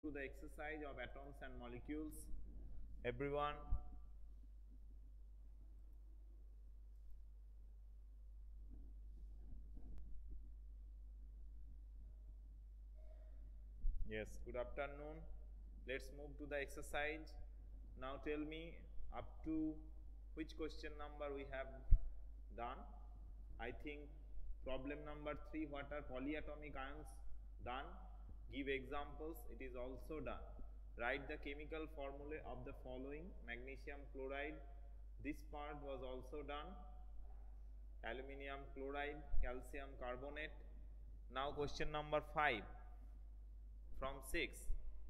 to the exercise of atoms and molecules. Everyone, yes, good afternoon. Let's move to the exercise. Now tell me up to which question number we have done. I think problem number 3, what are polyatomic ions, done. Give examples, it is also done. Write the chemical formula of the following: magnesium chloride, this part was also done. Aluminium chloride, calcium carbonate. Now question number 5 from 6.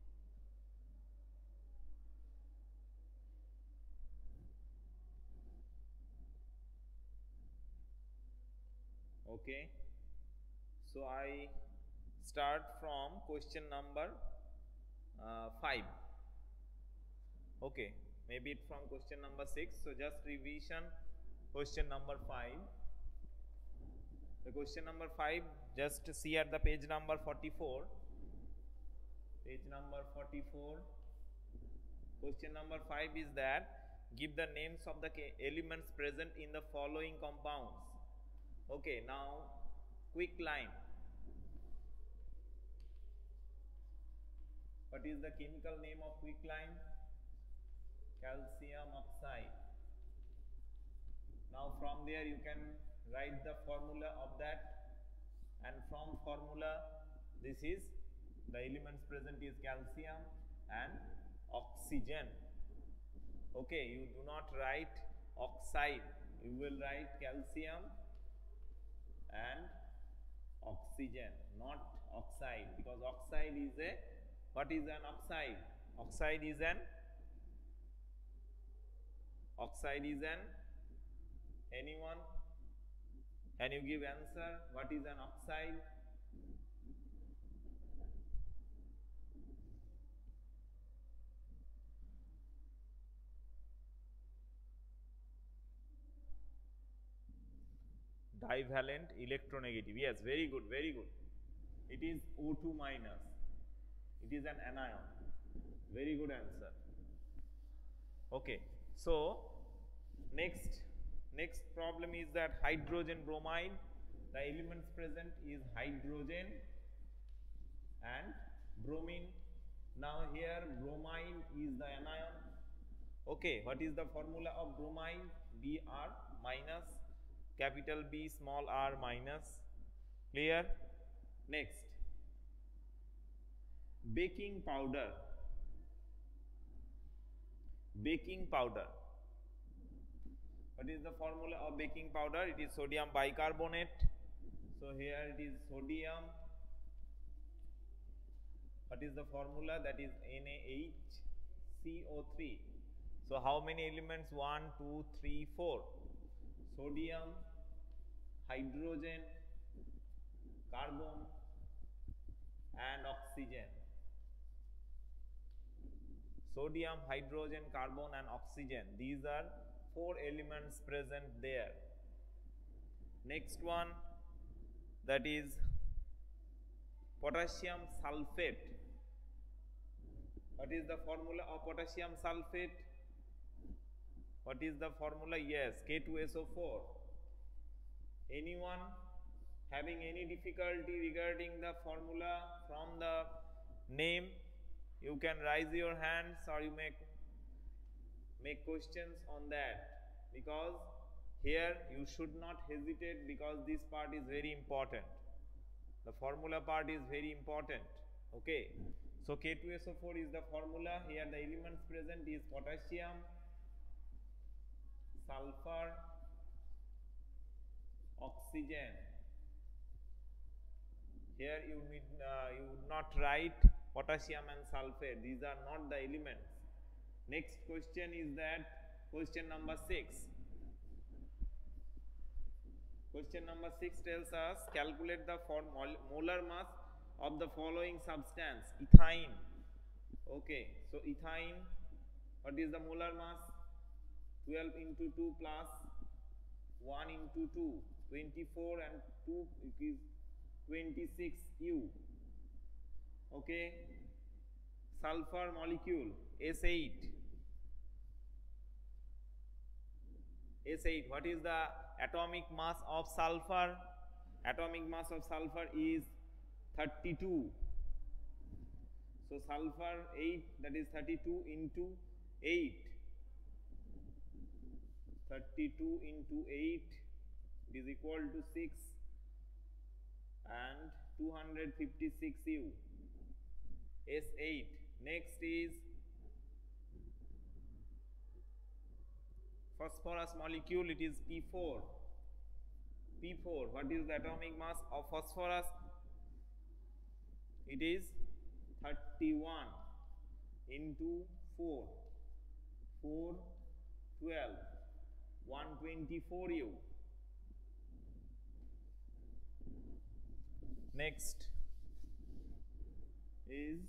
Okay, so I start from question number 5. Okay, maybe it from question number 6. So just revision question number 5. The question number 5, just see at the page number 44. Page number 44. Question number 5 is that give the names of the elements present in the following compounds. Okay, now quick line. What is the chemical name of quicklime? Calcium oxide. Now from there you can write the formula of that, and from formula this is the elements present is calcium and oxygen. Okay, you do not write oxide, you will write calcium and oxygen, not oxide, because oxide is a, what is an oxide? Oxide is an anyone, can you give answer? What is an oxide? Divalent electronegative. Yes, very good, very good. It is O2 minus. It is an anion. Very good answer. Okay, so next problem is that hydrogen bromide. The elements present is hydrogen and bromine. Now here bromine is the anion. Okay, what is the formula of bromine? Br minus, capital B small r minus. Clear? Next, baking powder. Baking powder. What is the formula of baking powder? It is sodium bicarbonate. So here it is sodium. What is the formula? That is NaHCO3. So how many elements? 1, 2, 3, 4. Sodium, hydrogen, carbon and oxygen. Sodium, hydrogen, carbon and oxygen. These are 4 elements present there. Next one, that is potassium sulfate. What is the formula of potassium sulfate? What is the formula? Yes, K2SO4. Anyone having any difficulty regarding the formula from the name? You can raise your hands or you make questions on that, because here you should not hesitate, because this part is very important. The formula part is very important. Okay, so K2SO4 is the formula. Here the elements present is potassium, sulfur, oxygen. Here you would not write potassium and sulfate, these are not the elements. Next question is that question number 6. Question number 6 tells us calculate the molar mass of the following substance. Ethyne. Okay, so ethyne, what is the molar mass? 12 into 2 plus 1 into 2, 24 and 2 it is 26 U. Okay, sulfur molecule S8. S8, what is the atomic mass of sulfur? Atomic mass of sulfur is 32. So sulfur 8, that is 32 into 8. 32 into 8 is equal to 6 and 256 U. S8. Next is phosphorus molecule, it is P4. P4, what is the atomic mass of phosphorus? It is 31 into 4. 4, 12, 124 U. Next is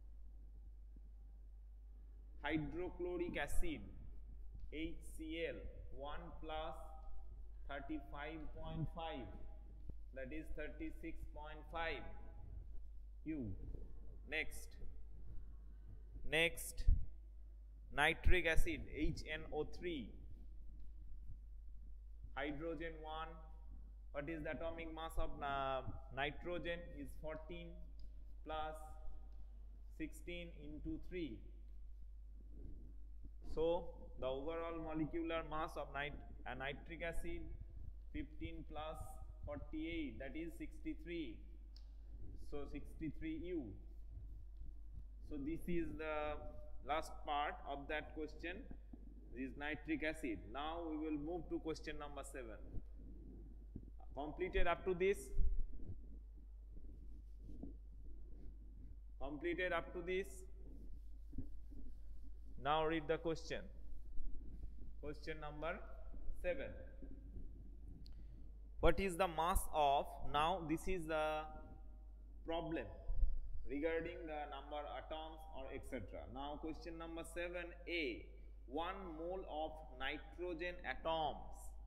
hydrochloric acid, HCl, 1 plus 35.5, that is 36.5 U. Next, nitric acid, HNO3, hydrogen 1. What is the atomic mass of nitrogen? Is 14 plus 16 into 3. So the overall molecular mass of nitric acid 15 plus 48, that is 63. So 63 U. So this is the last part of that question. This is nitric acid. Now we will move to question number 7. Completed up to this? Completed up to this? Now read the question. Question number 7. What is the mass of, now this is the problem regarding the number atoms or etc. Now question number 7a, 1 mole of nitrogen atoms.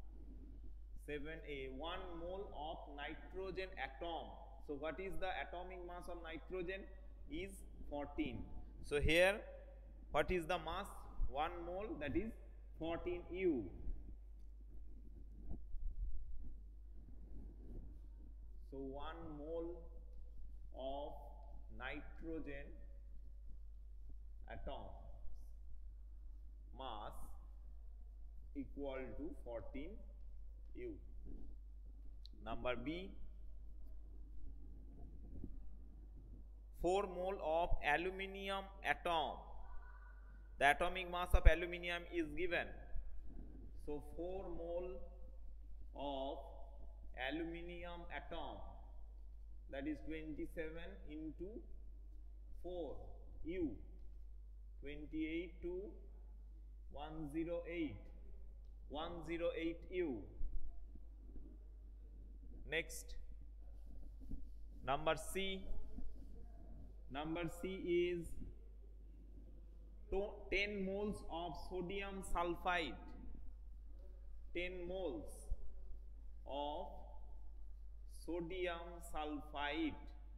7a, 1 mole of nitrogen atom. So what is the atomic mass of nitrogen? Is 14. So here what is the mass? 1 mole, that is 14 U. So 1 mole of nitrogen atom mass equal to 14 U. Number B, 4 mole of aluminium atom. The atomic mass of aluminium is given. So 4 mole of aluminium atom, that is 27 into 4 U, 28 to 108, 108 U. Next, number C. Number C is 10 moles of sodium sulfide. 10 moles of sodium sulfide.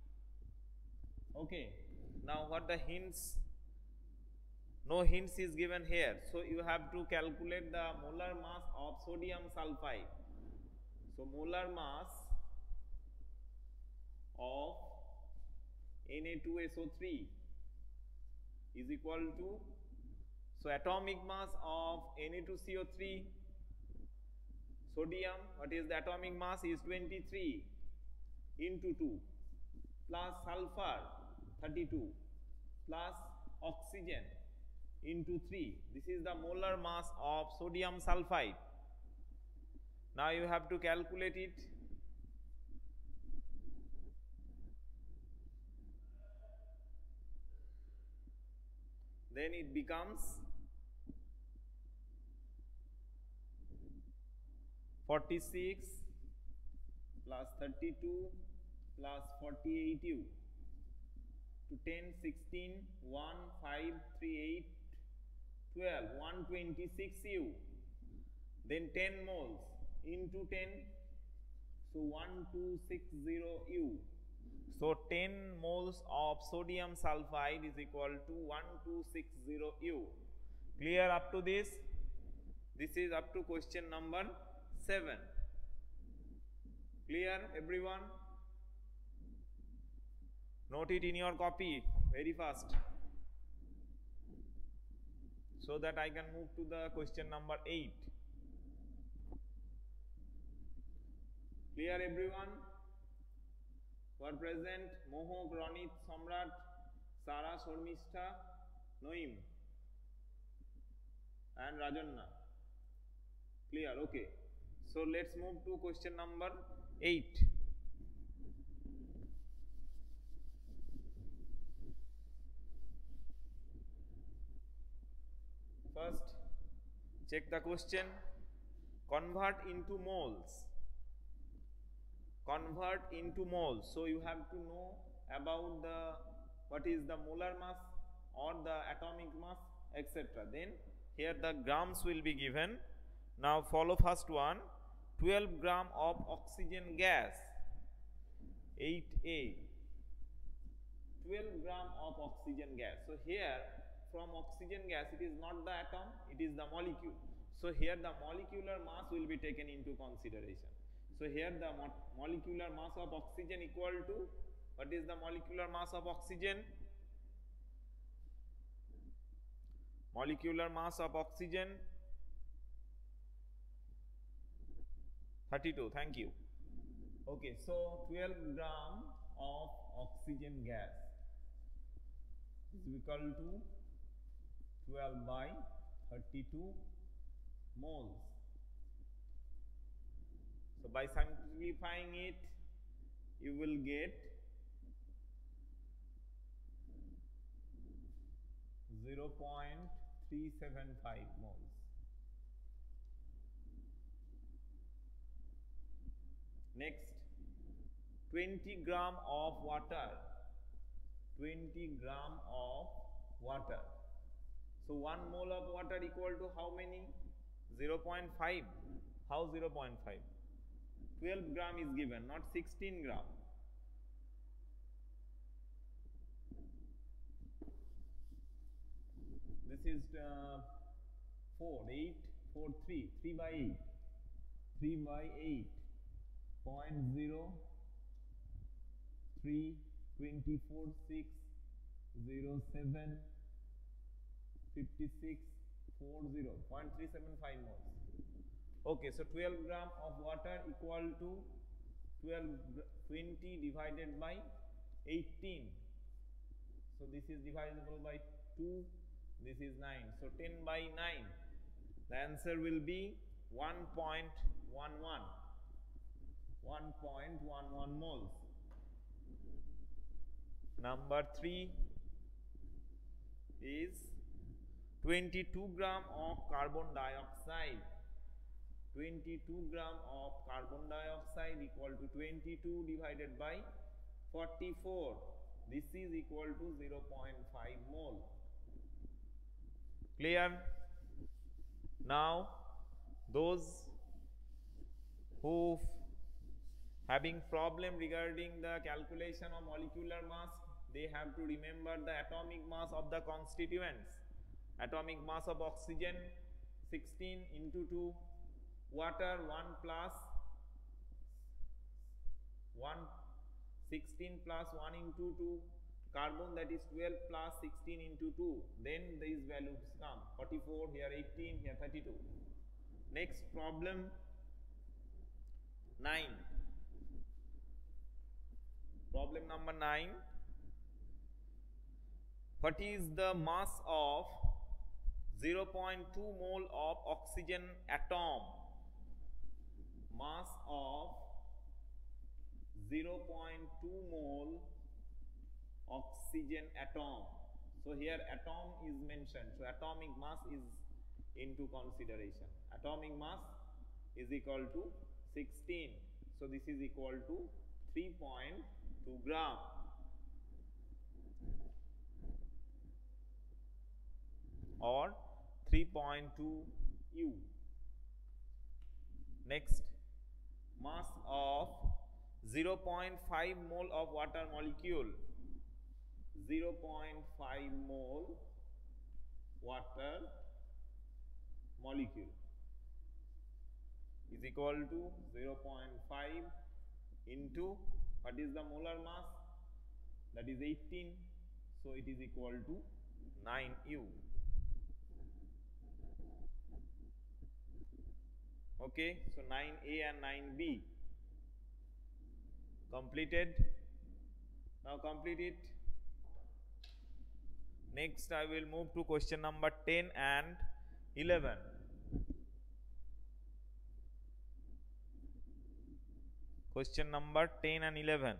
Okay. Now what the hints? No hints is given here. So you have to calculate the molar mass of sodium sulfide. So molar mass of Na2SO3 is equal to, so atomic mass of Na2CO3, sodium, what is the atomic mass? Is 23 into 2 plus sulfur 32 plus oxygen into 3. This is the molar mass of sodium sulfide. Now you have to calculate it. Then it becomes 46 plus 32 plus 48 U to 10, 16, 1, 5, 3, 8, 12, 126 U. Then 10 moles into 10, so 1260 U. So 10 moles of sodium sulfide is equal to 1260 U. Clear up to this? This is up to question number 7. Clear everyone? Note it in your copy very fast, so that I can move to the question number 8. Clear everyone? For present, Mohok, Ronit, Samrat, Sara, Shormistha, Noim and Rajanna. Clear? Okay. So let's move to question number 8. First, check the question. Convert into moles. Convert into moles. So you have to know about what is the molar mass or the atomic mass, etc. Then here the grams will be given. Now follow first one. 12 gram of oxygen gas. 8A. 12 gram of oxygen gas. So here from oxygen gas, it is not the atom, it is the molecule. So here the molecular mass will be taken into consideration. So here the molecular mass of oxygen equal to, what is the molecular mass of oxygen? Molecular mass of oxygen 32. Thank you. Okay, so 12 gram of oxygen gas is equal to 12 by 32 moles. So by simplifying it, you will get 0.375 moles. Next, 20 gram of water. 20 gram of water. So 1 mole of water equal to how many? 0.5. How 0.5? 12 gram is given, not 16 gram. This is 4, 8, 4, 3, 3 by 8. 3 by 8. 0.0, 3, 24, 6, 0, 7, 56, 40, 0.375 moles. Okay, so 12 gram of water equal to 20 divided by 18. So this is divisible by 2, this is 9. So 10 by 9. The answer will be 1.11. 1.11 moles. Number 3 is 22 gram of carbon dioxide. 22 gram of carbon dioxide equal to 22 divided by 44. This is equal to 0.5 mole. Clear? Now, those who having problem regarding the calculation of molecular mass, they have to remember the atomic mass of the constituents. Atomic mass of oxygen 16 into 2, water 1 plus 1, 16 plus 1 into 2, carbon that is 12 plus 16 into 2, then these values come 44, here 18, here 32. Next problem 9. Problem number 9. What is the mass of 0.2 mole of oxygen atom? Mass of 0.2 mole oxygen atom. So here atom is mentioned. So atomic mass is into consideration. Atomic mass is equal to 16. So this is equal to 3.2 gram. Or 3.2 U. Next, mass of 0.5 mole of water molecule, 0.5 mole water molecule is equal to 0.5 into what is the molar mass, that is 18, so it is equal to 9U. Okay, so 9A and 9B completed. Now complete it. Next I will move to question number 10 and 11. Question number 10 and 11.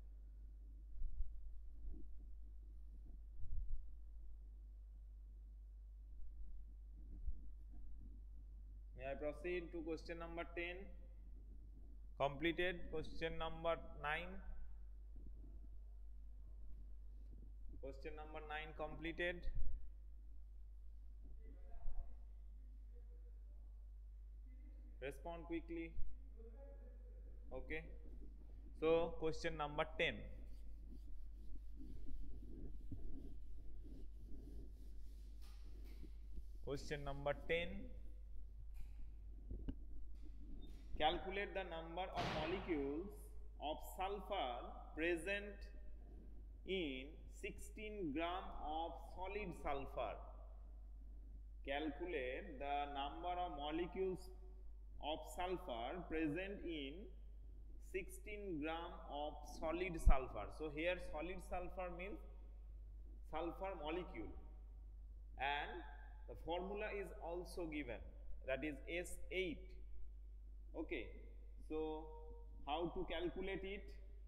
May I proceed to question number 10? Completed. Question number 9. Question number 9 completed. Respond quickly. Okay. So, question number 10. Question number 10. Calculate the number of molecules of sulfur present in 16 gram of solid sulfur. Calculate the number of molecules of sulfur present in 16 gram of solid sulfur. So here solid sulfur means sulfur molecule, and the formula is also given, that is S8. Okay, so how to calculate it?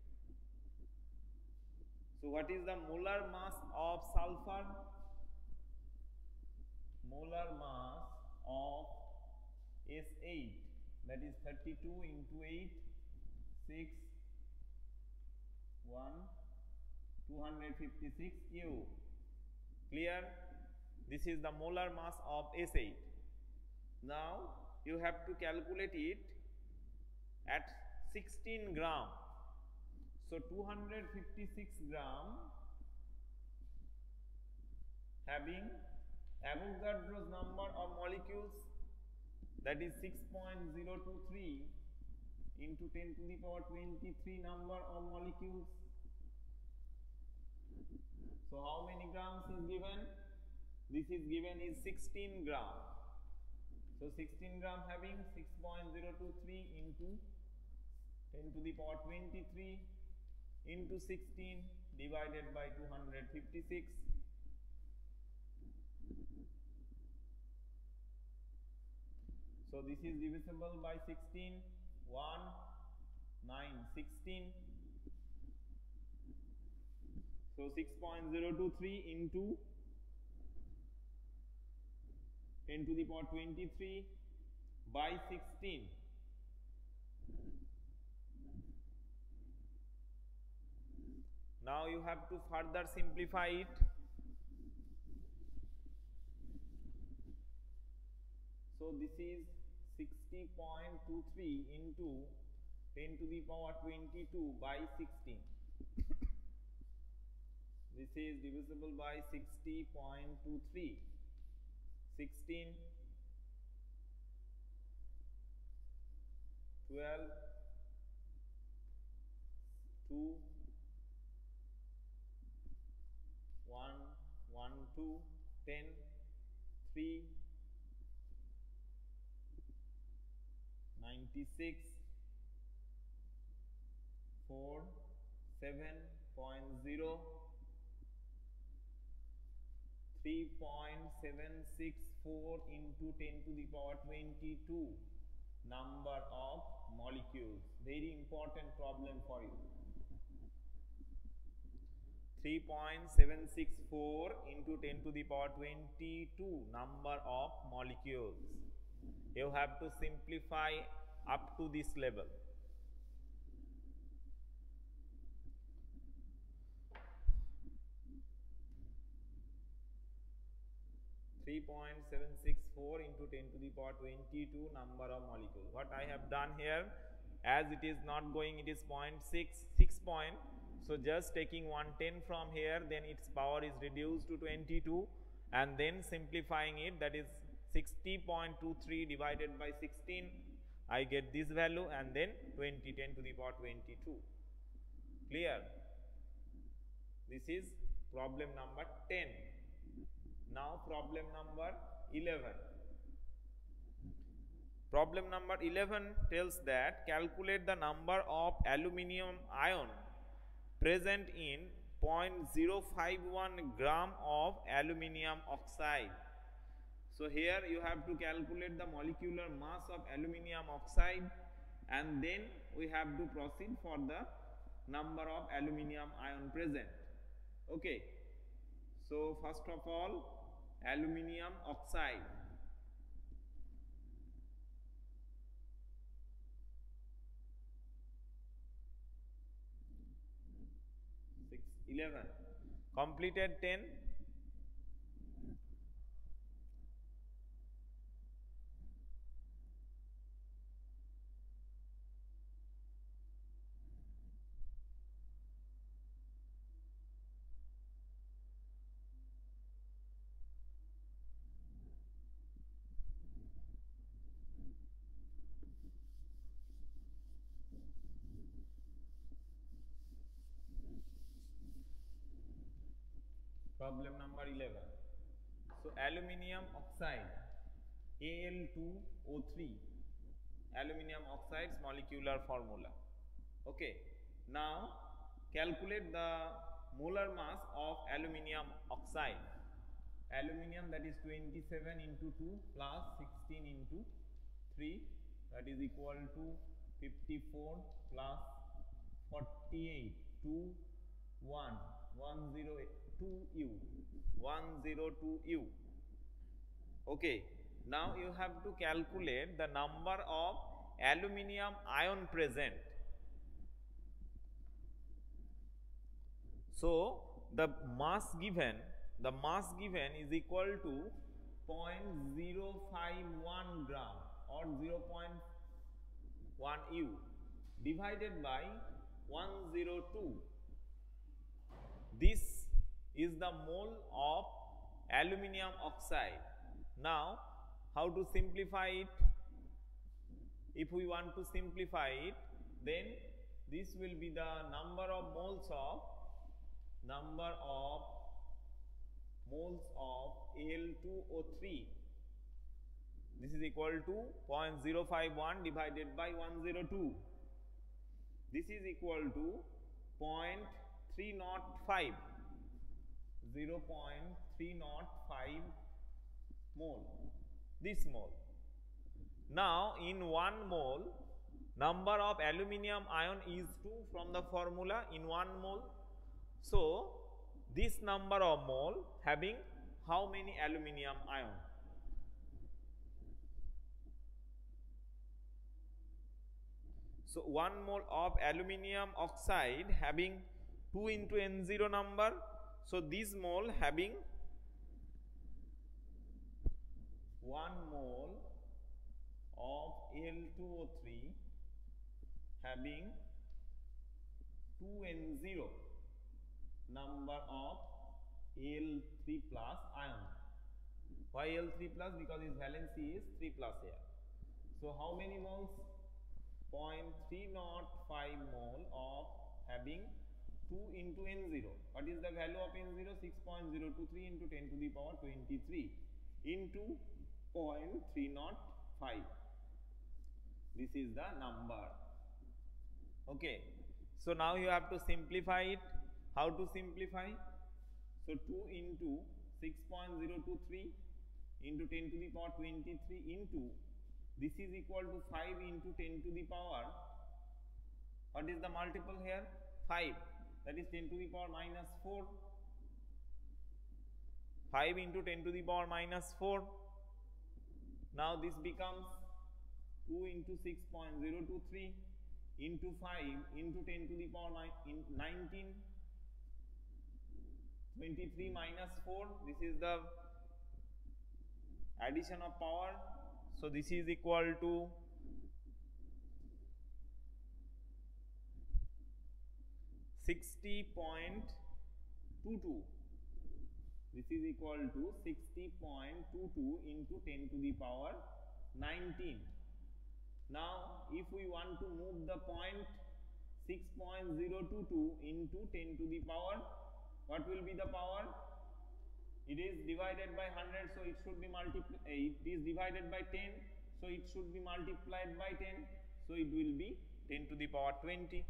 So what is the molar mass of sulfur? Molar mass of S8, that is 32 into 8, 6, 1, 256 U. Clear? This is the molar mass of S8. Now you have to calculate it at 16 gram. So 256 gram having Avogadro's number of molecules, that is 6.023 into 10 to the power 23 number of molecules. So how many grams is given? This is given is 16 gram. So 16 gram having 6.023 into 10 to the power 23 into 16 divided by 256. So this is divisible by 16, 1, 9, 16. So 6.023 into 10 to the power 23 by 16. Now you have to further simplify it. So this is 60.23 into 10 to the power 22 by 16. This is divisible by 60.23. 16, 12, 2, 1, 1, 2, 10, 3, 96, 4, 7.0, 3.764 into 10 to the power 22 number of molecules. Very important problem for you. 3.764 into 10 to the power 22 number of molecules. You have to simplify up to this level. 3.764 into 10 to the power 22 number of molecules. What I have done here, as it is not going, it is 0.6 point. So just taking 110 from here, then its power is reduced to 22, and then simplifying it, that is 60.23 divided by 16, I get this value, and then 10 to the power 22. Clear? This is problem number 10. Now problem number 11. Problem number 11 tells that calculate the number of aluminium ion present in 0.051 gram of aluminium oxide. So here you have to calculate the molecular mass of aluminium oxide, and then we have to proceed for the number of aluminium ion present. Okay. So first of all, aluminium oxide. Completed 10. Problem number 11. So aluminium oxide, Al2O3, aluminium oxide's molecular formula. Okay. Now calculate the molar mass of aluminium oxide. Aluminium, that is 27 into 2 plus 16 into 3, that is equal to 54 plus 48 to 102U. 102U. Okay. Now you have to calculate the number of aluminium ion present. So the mass given is equal to 0.051 gram or 0.1 U divided by 102. This is the mole of aluminium oxide. Now how to simplify it? If we want to simplify it, then this will be the number of moles of Al2O3. This is equal to 0.051 divided by 102. This is equal to 0.305. 0.305 mole. This mole. Now in 1 mole, number of aluminium ion is 2 from the formula in 1 mole. So this number of mole having how many aluminium ion? So 1 mole of aluminium oxide having 2 into N0 number. So this mole having 1 mole of Al2O3 having 2N0 number of Al3 plus ion. Why Al3 plus? Because its valency is 3 plus here. So how many moles? 0.305 mole of having 2 into N0. What is the value of N0? 6.023 into 10 to the power 23 into 0.305. This is the number. Okay. So now you have to simplify it. How to simplify? So 2 into 6.023 into 10 to the power 23 into, this is equal to 5 into 10 to the power, what is the multiple here? 5, that is 10 to the power minus 4. 5 into 10 to the power minus 4. Now this becomes 2 into 6.023 into 5 into 10 to the power 19. 23 minus 4, this is the addition of power. So this is equal to 60.22. This is equal to 60.22 into 10 to the power 19. Now, if we want to move the point 6.022 into 10 to the power, what will be the power? It is divided by 100, so it should be multiplied. It is divided by 10, so it should be multiplied by 10. So it will be 10 to the power 20.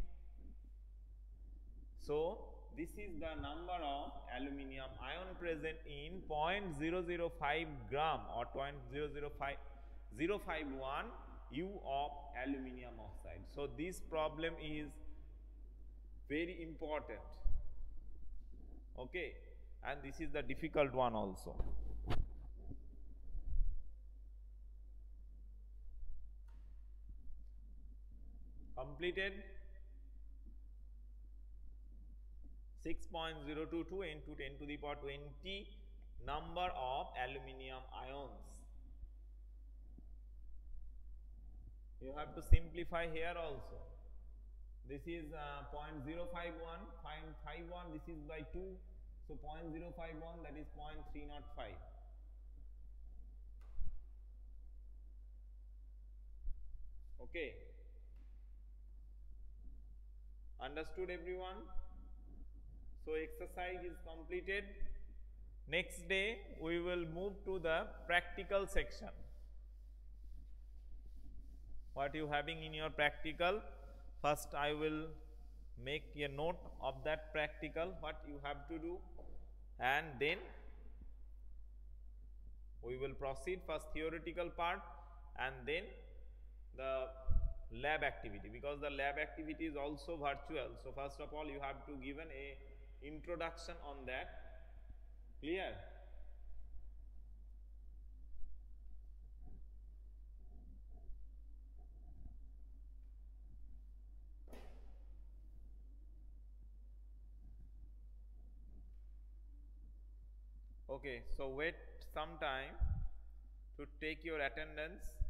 So this is the number of aluminium ion present in 0.005 gram or 0.051 U of aluminium oxide. So this problem is very important. Okay, and this is the difficult one also. Completed. 6.022 into 10 to the power 20 number of aluminium ions. You have to simplify here also. This is 0.051, 51, this is by 2, so 0.051, that is 0.305. Okay. Understood everyone? So exercise is completed. Next day we will move to the practical section. What you having in your practical? First I will make a note of that practical, what you have to do, and then we will proceed first theoretical part and then the lab activity, because the lab activity is also virtual. So first of all you have to given a introduction on that. Clear? Okay, so wait some time to take your attendance.